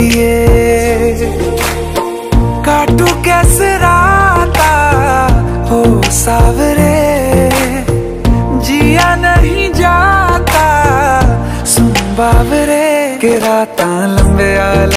काटू कैसे राता हो सावरे, जिया नहीं जाता सुन बावरे के राता लंबे